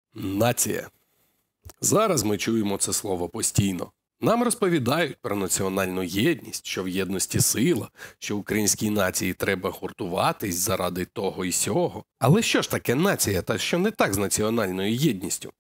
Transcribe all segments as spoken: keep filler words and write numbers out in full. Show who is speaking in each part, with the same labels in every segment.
Speaker 1: Нація. Зараз ми чуємо це слово постійно. Нам розповідають про національну єдність, що в єдності сила, що українській нації треба гуртуватись заради того і сього. Але що ж таке нація та що не так з національною єдністю?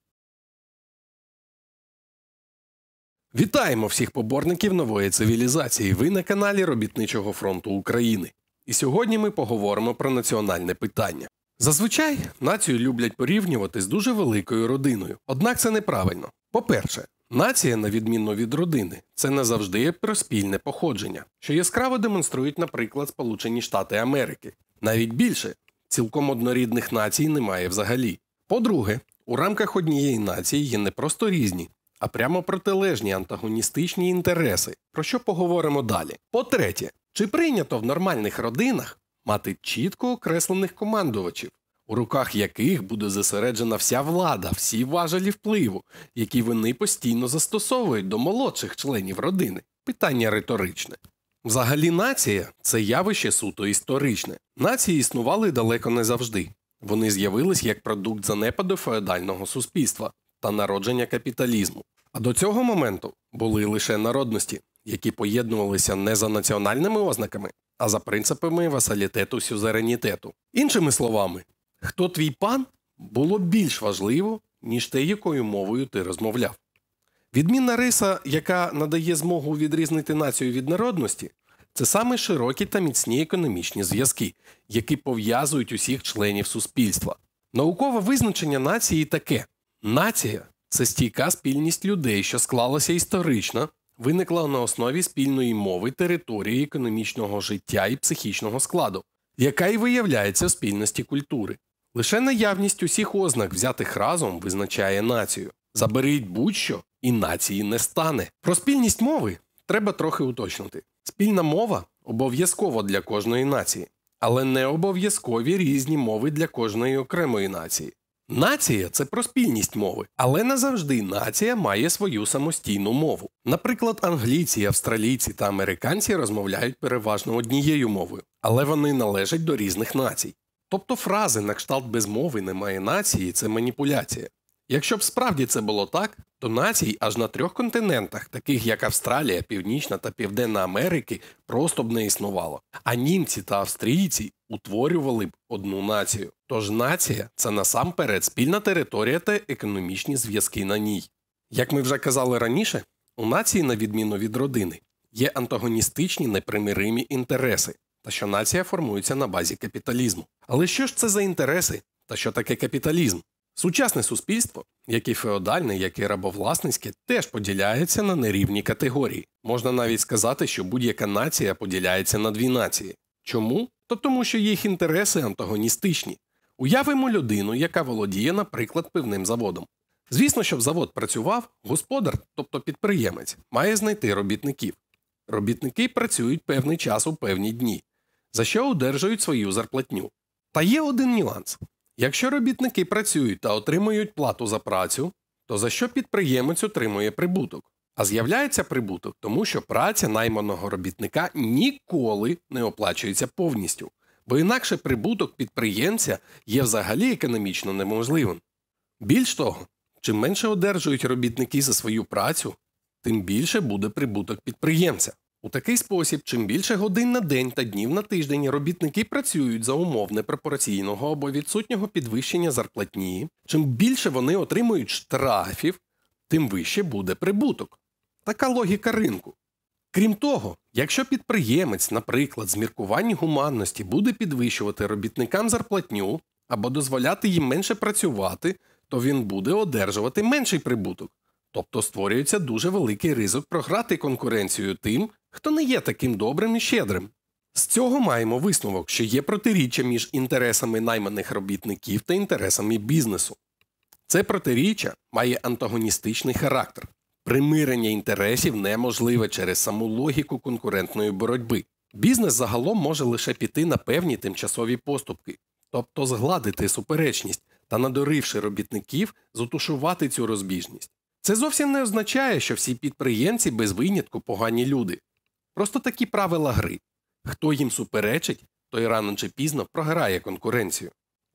Speaker 1: Вітаємо всіх поборників нової цивілізації. Ви на каналі Робітничого фронту України. І сьогодні ми поговоримо про національне питання. Зазвичай націю люблять порівнювати з дуже великою родиною. Однак це неправильно. По-перше, нація, на відміну від родини, це не завжди про спільне походження, що яскраво демонструють, наприклад, Сполучені Штати Америки. Навіть більше, цілком однорідних націй немає взагалі. По-друге, у рамках однієї нації є не просто різні, а прямо протилежні антагоністичні інтереси, про що поговоримо далі. По-третє, чи прийнято в нормальних родинах мати чітко окреслених командувачів, у руках яких буде зосереджена вся влада, всі важелі впливу, які вони постійно застосовують до молодших членів родини? Питання риторичне. Взагалі нація – це явище суто історичне. Нації існували далеко не завжди. Вони з'явились як продукт занепаду феодального суспільства та народження капіталізму. А до цього моменту були лише народності, які поєднувалися не за національними ознаками, а за принципами васалітету-сюзеренітету. Іншими словами, хто твій пан, було більш важливо, ніж те, якою мовою ти розмовляв. Відмінна риса, яка надає змогу відрізнити націю від народності, це саме широкі та міцні економічні зв'язки, які пов'язують усіх членів суспільства. Наукове визначення нації таке. Нація – це стійка спільність людей, що склалася історично, виникла на основі спільної мови, території, економічного життя і психічного складу, яка й виявляється в спільності культури. Лише наявність усіх ознак, взятих разом, визначає націю. Заберіть будь-що, і нації не стане. Про спільність мови треба трохи уточнити. Спільна мова обов'язкова для кожної нації, але не обов'язкові різні мови для кожної окремої нації. Нація – це про спільність мови, але не завжди нація має свою самостійну мову. Наприклад, англійці, австралійці та американці розмовляють переважно однією мовою, але вони належать до різних націй. Тобто фрази на кшталт «без мови немає нації» – це маніпуляція. Якщо б справді це було так, то націй аж на трьох континентах, таких як Австралія, Північна та Південна Америки, просто б не існувало. А німці та австрійці утворювали б одну націю. Тож нація – це насамперед спільна територія та економічні зв'язки на ній. Як ми вже казали раніше, у нації, на відміну від родини, є антагоністичні непримиримі інтереси, та що нація формується на базі капіталізму. Але що ж це за інтереси та що таке капіталізм? Сучасне суспільство, як і феодальне, як і рабовласницьке, теж поділяється на нерівні категорії. Можна навіть сказати, що будь-яка нація поділяється на дві нації. Чому? То тому, що їх інтереси антагоністичні. Уявимо людину, яка володіє, наприклад, пивним заводом. Звісно, щоб завод працював, господар, тобто підприємець, має знайти робітників. Робітники працюють певний час у певні дні, за що одержують свою зарплатню. Та є один нюанс. Якщо робітники працюють та отримують плату за працю, то за що підприємець отримує прибуток? А з'являється прибуток, тому що праця найманого робітника ніколи не оплачується повністю, бо інакше прибуток підприємця є взагалі економічно неможливим. Більш того, чим менше одержують робітники за свою працю, тим більше буде прибуток підприємця. У такий спосіб, чим більше годин на день та днів на тиждень робітники працюють за умов непропорційного або відсутнього підвищення зарплатні, чим більше вони отримують штрафів, тим вище буде прибуток. Така логіка ринку. Крім того, якщо підприємець, наприклад, з міркувань гуманності буде підвищувати робітникам зарплатню або дозволяти їм менше працювати, то він буде одержувати менший прибуток. Тобто створюється дуже великий ризик програти конкуренцію тим, хто не є таким добрим і щедрим. З цього маємо висновок, що є протиріччя між інтересами найманих робітників та інтересами бізнесу. Це протиріччя має антагоністичний характер. Примирення інтересів неможливе через саму логіку конкурентної боротьби. Бізнес загалом може лише піти на певні тимчасові поступки, тобто згладити суперечність та, надоривши робітників, затушувати цю розбіжність. Це зовсім не означає, що всі підприємці без винятку погані люди. Просто такі правила гри. Хто їм суперечить, той рано чи пізно програє конкуренцію.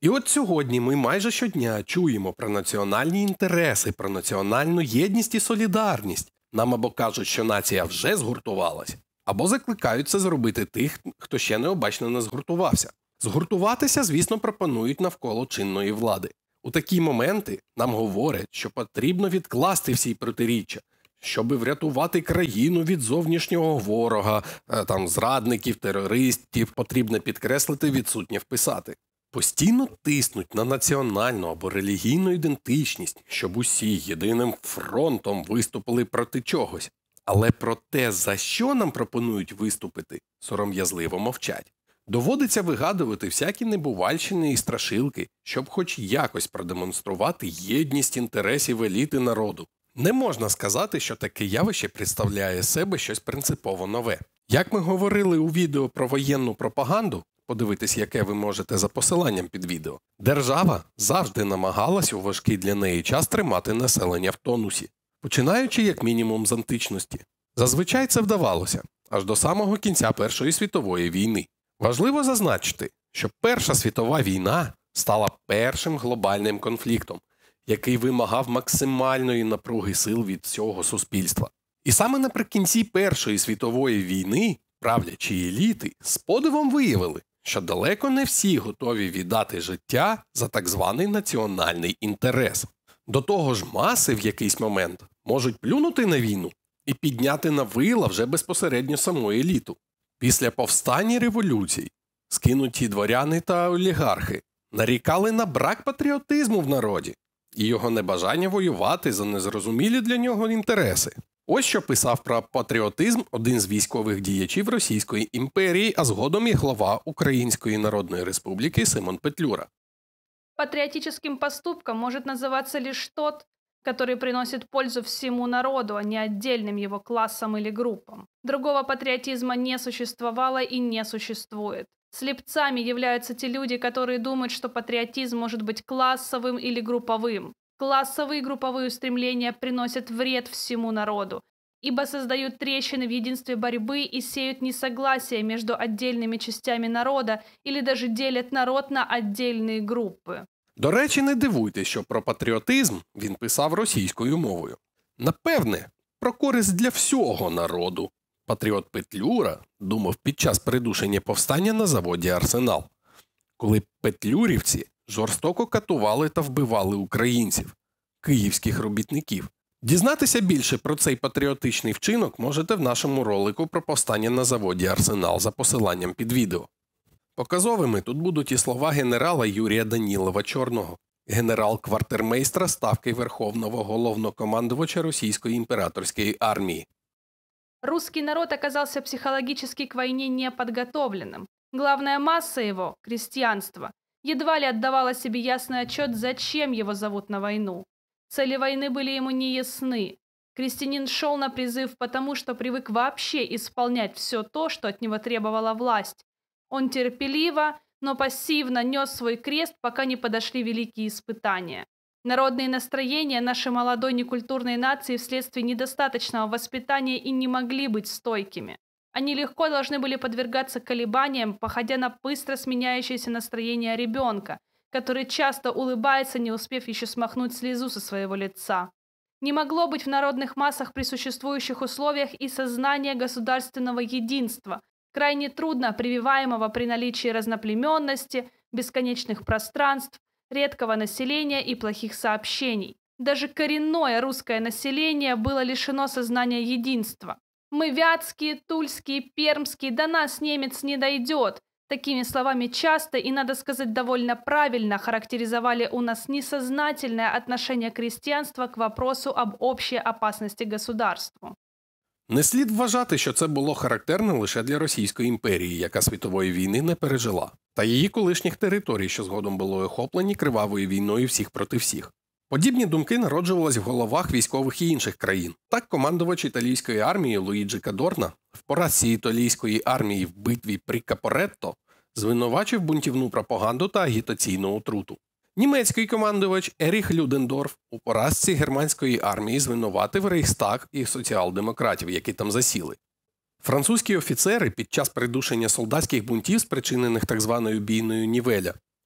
Speaker 1: І от сьогодні ми майже щодня чуємо про національні інтереси, про національну єдність і солідарність. Нам або кажуть, що нація вже згуртувалась, або закликають це зробити тих, хто ще необачно не згуртувався. Згуртуватися, звісно, пропонують навколо чинної влади. У такі моменти нам говорять, що потрібно відкласти всі протиріччя, щоб врятувати країну від зовнішнього ворога, там, зрадників, терористів, потрібно підкреслити, відсутнє вписати. Постійно тиснуть на національну або релігійну ідентичність, щоб усі єдиним фронтом виступили проти чогось. Але про те, за що нам пропонують виступити, сором'язливо мовчать. Доводиться вигадувати всякі небувальщини і страшилки, щоб хоч якось продемонструвати єдність інтересів еліти народу. Не можна сказати, що таке явище представляє себе щось принципово нове. Як ми говорили у відео про воєнну пропаганду, подивитись, яке ви можете за посиланням під відео, держава завжди намагалась у важкий для неї час тримати населення в тонусі, починаючи як мінімум з античності. Зазвичай це вдавалося, аж до самого кінця Першої світової війни. Важливо зазначити, що Перша світова війна стала першим глобальним конфліктом, який вимагав максимальної напруги сил від всього суспільства. І саме наприкінці Першої світової війни правлячі еліти з подивом виявили, що далеко не всі готові віддати життя за так званий національний інтерес. До того ж, маси в якийсь момент можуть плюнути на війну і підняти на вила вже безпосередньо саму еліту. Після повстань і революцій скинуті дворяни та олігархи нарікали на брак патріотизму в народі і його небажання воювати за незрозумілі для нього інтереси. Ось що писав про патріотизм один з військових діячів Російської імперії, а згодом і глава Української Народної Республіки Симон Петлюра.
Speaker 2: Патриотическим поступком может называться лишь тот, который приносит пользу всему народу, а не отдельным его классам или группам. Другого патриотизма не существовало и не существует. Слепцами являются те люди, которые думают, что патриотизм может быть классовым или групповым. Классовые и групповые устремления приносят вред всему народу, ибо создают трещины в единстве борьбы и сеют несогласие между отдельными частями народа или даже делят народ на отдельные группы.
Speaker 1: До речі, не дивуйтесь, що про патріотизм він писав російською мовою. Напевне, про користь для всього народу. Патріот Петлюра думав під час придушення повстання на заводі «Арсенал», коли петлюрівці жорстоко катували та вбивали українців, київських робітників. Дізнатися більше про цей патріотичний вчинок можете в нашому ролику про повстання на заводі «Арсенал» за посиланням під відео. Показовими тут будуть і слова генерала Юрія Данілова Чорного, генерал-квартирмейстра Ставки Верховного Головнокомандувача Російської імператорської армії.
Speaker 2: Русский народ оказался психологически к войне неподготовленным. Главная масса его, крестьянство, едва ли отдавала себе ясный отчет, зачем его зовут на войну. Цели войны были ему не ясны. Крестьянин шел на призыв потому, что привык вообще исполнять все то, что от него требовала власть. Он терпеливо, но пассивно нес свой крест, пока не подошли великие испытания. Народные настроения нашей молодой некультурной нации вследствие недостаточного воспитания и не могли быть стойкими. Они легко должны были подвергаться колебаниям, походя на быстро сменяющееся настроение ребенка, который часто улыбается, не успев еще смахнуть слезу со своего лица. Не могло быть в народных массах при существующих условиях и сознания государственного единства, крайне трудно прививаемого при наличии разноплеменности, бесконечных пространств, редкого населения и плохих сообщений. Даже коренное русское население было лишено сознания единства. «Мы вятские, тульские, пермские, до нас немец не дойдет». Такими словами часто и, надо сказать, довольно правильно характеризовали у нас несознательное отношение крестьянства к вопросу об общей опасности государству.
Speaker 1: Не слід вважати, що це було характерно лише для Російської імперії, яка світової війни не пережила, та її колишніх територій, що згодом були охоплені кривавою війною всіх проти всіх. Подібні думки народжувались в головах військових і інших країн. Так командувач італійської армії Луїджі Кадорна в поразці італійської армії в битві при Капоретто звинувачив бунтівну пропаганду та агітаційну отруту. Німецький командувач Еріх Людендорф у поразці германської армії звинуватив Рейхстаг і соціал-демократів, які там засіли. Французькі офіцери під час придушення солдатських бунтів, спричинених так званою бійною Нівеля,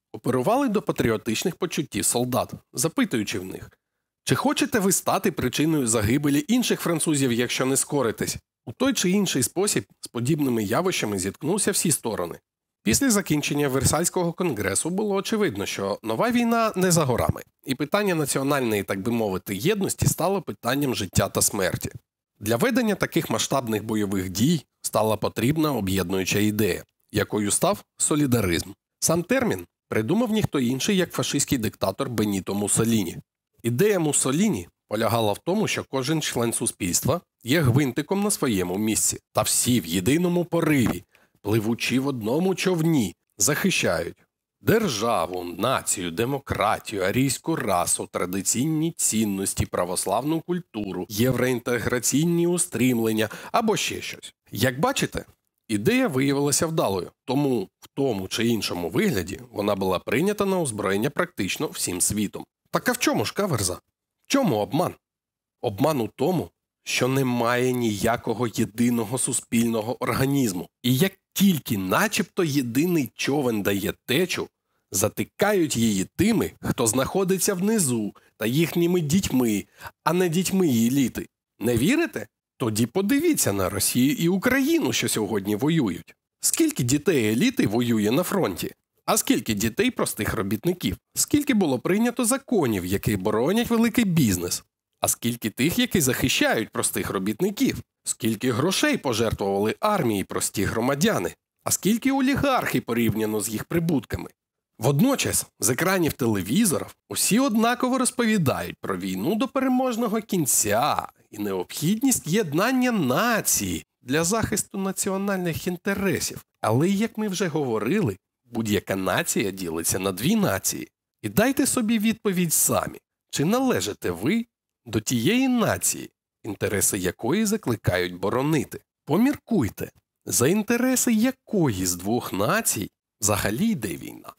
Speaker 1: оперували до патріотичних почуттів солдат, запитуючи в них: чи хочете ви стати причиною загибелі інших французів, якщо не скоритесь? У той чи інший спосіб з подібними явищами зіткнувся всі сторони. Після закінчення Версальського конгресу було очевидно, що нова війна не за горами, і питання національної, так би мовити, єдності стало питанням життя та смерті. Для ведення таких масштабних бойових дій стала потрібна об'єднуюча ідея, якою став солідаризм. Сам термін придумав ніхто інший, як фашистський диктатор Беніто Муссоліні. Ідея Муссоліні полягала в тому, що кожен член суспільства є гвинтиком на своєму місці, та всі в єдиному пориві, пливучи в одному човні, захищають державу, націю, демократію, арійську расу, традиційні цінності, православну культуру, євроінтеграційні устрімлення або ще щось. Як бачите, ідея виявилася вдалою, тому в тому чи іншому вигляді вона була прийнята на озброєння практично всім світом. Так а в чому ж каверза? В чому обман? Обман у тому, що немає ніякого єдиного суспільного організму. І як тільки начебто єдиний човен дає течу, затикають її тими, хто знаходиться внизу, та їхніми дітьми, а не дітьми еліти. Не вірите? Тоді подивіться на Росію і Україну, що сьогодні воюють. Скільки дітей еліти воює на фронті? А скільки дітей простих робітників? Скільки було прийнято законів, які боронять великий бізнес? А скільки тих, які захищають простих робітників? Скільки грошей пожертвували армії прості громадяни? А скільки олігархи порівняно з їх прибутками? Водночас, з екранів телевізорів усі однаково розповідають про війну до переможного кінця і необхідність єднання нації для захисту національних інтересів. Але, як ми вже говорили, будь-яка нація ділиться на дві нації. І дайте собі відповідь самі, чи належите ви до тієї нації, інтереси якої закликають боронити. Поміркуйте, за інтереси якої з двох націй взагалі йде війна?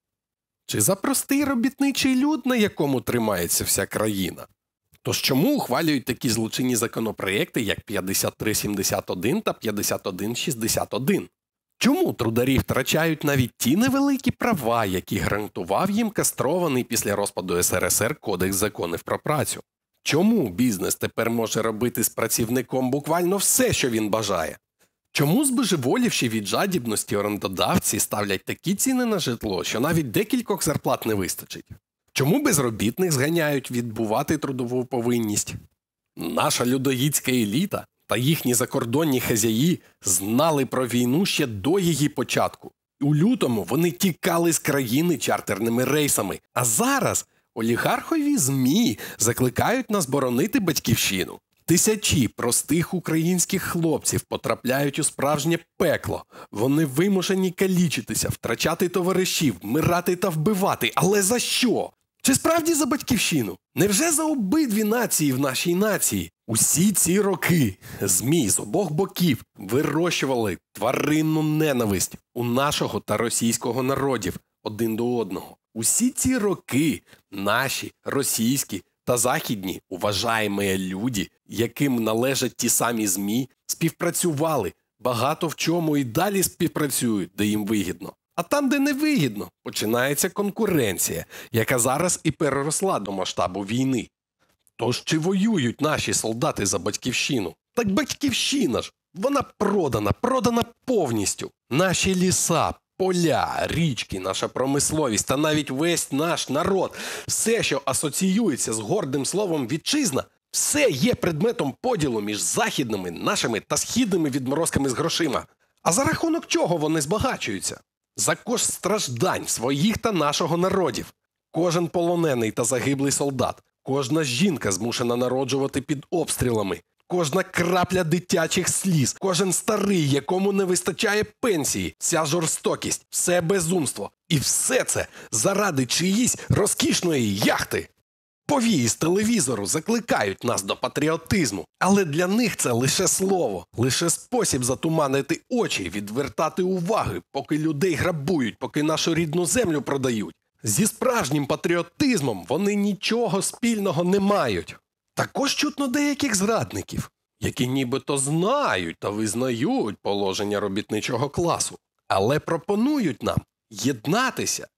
Speaker 1: Чи за простий робітничий люд, на якому тримається вся країна? Тож чому ухвалюють такі злочинні законопроєкти, як п'ятдесят три сімдесят один та п'ятдесят один шістдесят один? Чому трударі втрачають навіть ті невеликі права, які гарантував їм кастрований після розпаду ес ер ес ер Кодекс законів про працю? Чому бізнес тепер може робити з працівником буквально все, що він бажає? Чому збожеволівші від жадібності орендодавці ставлять такі ціни на житло, що навіть декількох зарплат не вистачить? Чому безробітних зганяють відбувати трудову повинність? Наша людоїдська еліта та їхні закордонні хазяї знали про війну ще до її початку. У лютому вони тікали з країни чартерними рейсами, а зараз олігархові ЗМІ закликають нас боронити батьківщину. Тисячі простих українських хлопців потрапляють у справжнє пекло. Вони вимушені калічитися, втрачати товаришів, вмирати та вбивати. Але за що? Чи справді за батьківщину? Невже за обидві нації в нашій нації? Усі ці роки ЗМІ з обох боків вирощували тваринну ненависть у нашого та російського народів один до одного. Усі ці роки наші, російські та західні уважаємі люди, яким належать ті самі ЗМІ, співпрацювали, багато в чому і далі співпрацюють, де їм вигідно. А там, де не вигідно, починається конкуренція, яка зараз і переросла до масштабу війни. Тож чи воюють наші солдати за батьківщину? Так батьківщина ж, вона продана, продана повністю. Наші ліса, поля, річки, наша промисловість та навіть весь наш народ, все, що асоціюється з гордим словом «вітчизна», все є предметом поділу між західними нашими та східними відморозками з грошима. А за рахунок чого вони збагачуються? За кошт страждань своїх та нашого народів. Кожен полонений та загиблий солдат, кожна жінка змушена народжувати під обстрілами, кожна крапля дитячих сліз, кожен старий, якому не вистачає пенсії, ця жорстокість, все безумство. І все це заради чиїсь розкішної яхти. Повії з телевізору закликають нас до патріотизму, але для них це лише слово, лише спосіб затуманити очі, відвертати уваги, поки людей грабують, поки нашу рідну землю продають. Зі справжнім патріотизмом вони нічого спільного не мають. Також чутно деяких зрадників, які нібито знають та визнають положення робітничого класу, але пропонують нам єднатися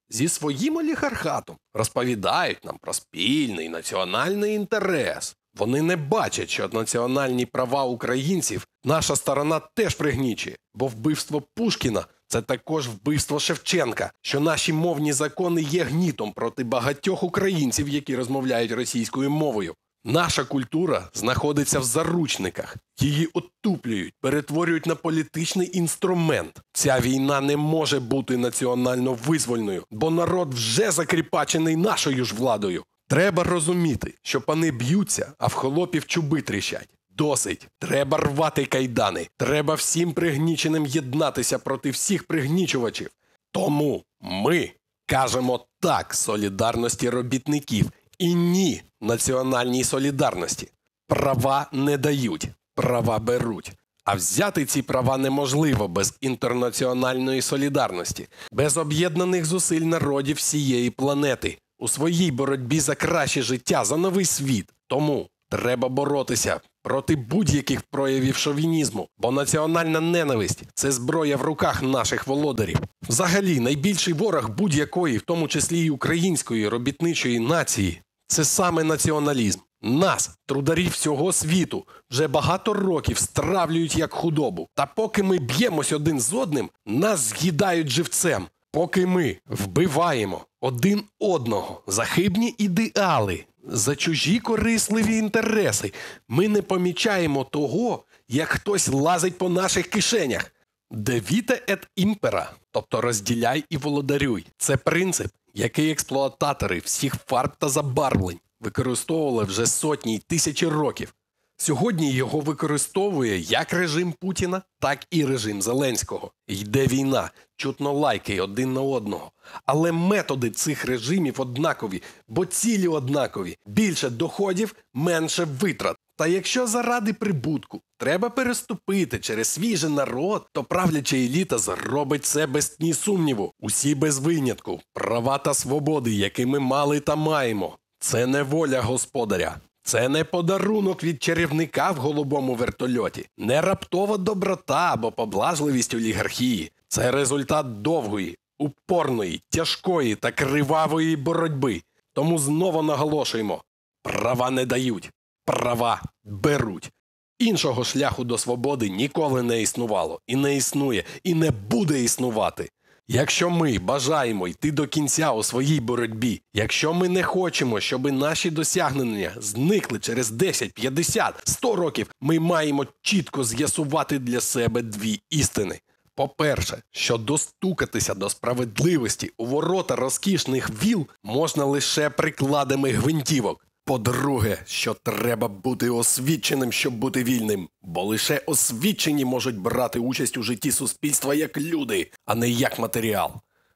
Speaker 1: зі своїм олігархатом розповідають нам про спільний національний інтерес. Вони не бачать, що національні права українців наша сторона теж пригнічує, бо вбивство Пушкіна – це також вбивство Шевченка, що наші мовні закони є гнітом проти багатьох українців, які розмовляють російською мовою. Наша культура знаходиться в заручниках. Її оттуплюють, перетворюють на політичний інструмент. Ця війна не може бути національно визвольною, бо народ вже закріпачений нашою ж владою. Треба розуміти, що пани б'ються, а в холопів чуби тріщать. Досить. Треба рвати кайдани. Треба всім пригніченим єднатися проти всіх пригнічувачів. Тому ми кажемо так солідарності робітників і ні національній солідарності. Права не дають, права беруть. А взяти ці права неможливо без інтернаціональної солідарності, без об'єднаних зусиль народів всієї планети у своїй боротьбі за краще життя, за новий світ. Тому треба боротися проти будь-яких проявів шовінізму, бо національна ненависть – це зброя в руках наших володарів. Взагалі, найбільший ворог будь-якої, в тому числі й української робітничої нації – це саме націоналізм. Нас, трударів всього світу, вже багато років стравлюють як худобу. Та поки ми б'ємось один з одним, нас з'їдають живцем. Поки ми вбиваємо один одного за хибні ідеали, за чужі корисливі інтереси, ми не помічаємо того, як хтось лазить по наших кишенях. Девіте ет імпера, тобто розділяй і володарюй. Це принцип, який експлуататори всіх фарб та забарвлень використовували вже сотні й тисячі років. Сьогодні його використовує як режим Путіна, так і режим Зеленського. Йде війна, чутно лайки один на одного. Але методи цих режимів однакові, бо цілі однакові. Більше доходів, менше витрат. Та якщо заради прибутку треба переступити через свій же народ, то правляча еліта зробить це без тні сумніву. Усі без винятку. Права та свободи, які ми мали та маємо. Це не воля господаря. Це не подарунок від чарівника в голубому вертольоті, не раптова доброта або поблажливість олігархії. Це результат довгої, упорної, тяжкої та кривавої боротьби. Тому знову наголошуємо – права не дають, права беруть. Іншого шляху до свободи ніколи не існувало, і не існує, і не буде існувати. Якщо ми бажаємо йти до кінця у своїй боротьбі, якщо ми не хочемо, щоб наші досягнення зникли через десять, п'ятдесят, сто років, ми маємо чітко з'ясувати для себе дві істини. По-перше, що достукатися до справедливості у ворота розкішних віл можна лише прикладами гвинтівок. По-друге, що треба бути освіченим, щоб бути вільним, бо лише освічені можуть брати участь у житті суспільства як люди, а не як матеріал.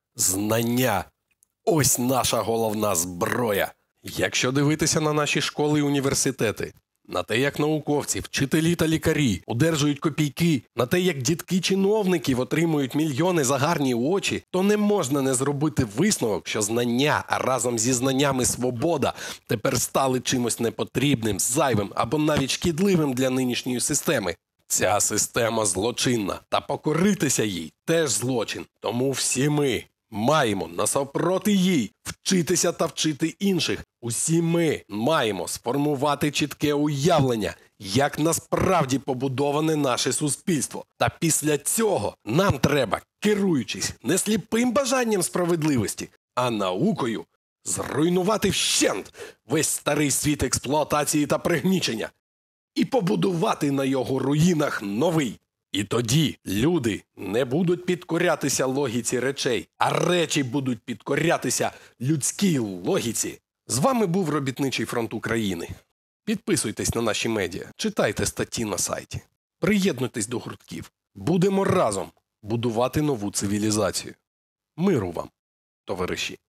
Speaker 1: Знання – ось наша головна зброя. Якщо дивитися на наші школи і університети, на те, як науковці, вчителі та лікарі одержують копійки, на те, як дітки-чиновників отримують мільйони за гарні очі, то не можна не зробити висновок, що знання, а разом зі знаннями свобода, тепер стали чимось непотрібним, зайвим або навіть шкідливим для нинішньої системи. Ця система злочинна, та покоритися їй теж злочин. Тому всі ми маємо насавпроти їй вчитися та вчити інших. Усі ми маємо сформувати чітке уявлення, як насправді побудоване наше суспільство. Та після цього нам треба, керуючись не сліпим бажанням справедливості, а наукою, зруйнувати вщент весь старий світ експлуатації та пригнічення і побудувати на його руїнах новий. І тоді люди не будуть підкорятися логіці речей, а речі будуть підкорятися людській логіці. З вами був Робітничий фронт України. Підписуйтесь на наші медіа, читайте статті на сайті. Приєднуйтесь до гуртків. Будемо разом будувати нову цивілізацію. Миру вам, товариші!